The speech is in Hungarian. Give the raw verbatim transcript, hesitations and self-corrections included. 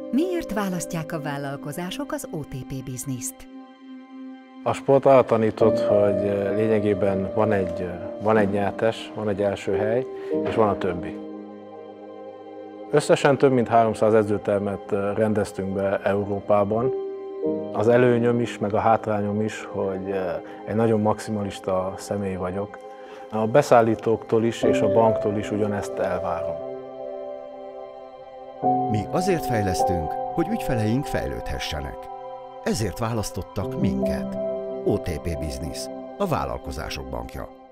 Miért választják a vállalkozások az o té pé bizniszt? A sport arra tanított, hogy lényegében van egy, van egy nyertes, van egy első hely, és van a többi. Összesen több mint háromszáz edzőtermet rendeztünk be Európában. Az előnyöm is, meg a hátrányom is, hogy egy nagyon maximalista személy vagyok. A beszállítóktól is és a banktól is ugyanezt elvárom. Mi azért fejlesztünk, hogy ügyfeleink fejlődhessenek. Ezért választottak minket. o té pé Business, a vállalkozások bankja.